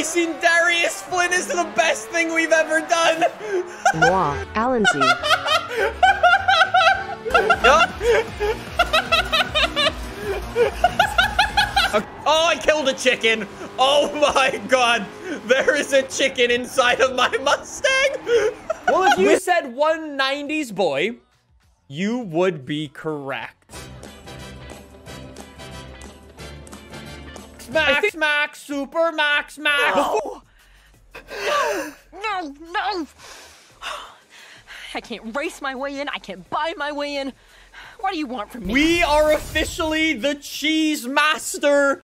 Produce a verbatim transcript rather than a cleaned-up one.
Racing Darius Flynn is the best thing we've ever done. Moi, Alan Z. Oh, I killed a chicken. Oh my god. There is a chicken inside of my Mustang. Well, if you said one nineties boy, you would be correct. Max, Max, Super Max, Max. No. No, no, no. I can't race my way in. I can't buy my way in. What do you want from me? We are officially the Cheese Master.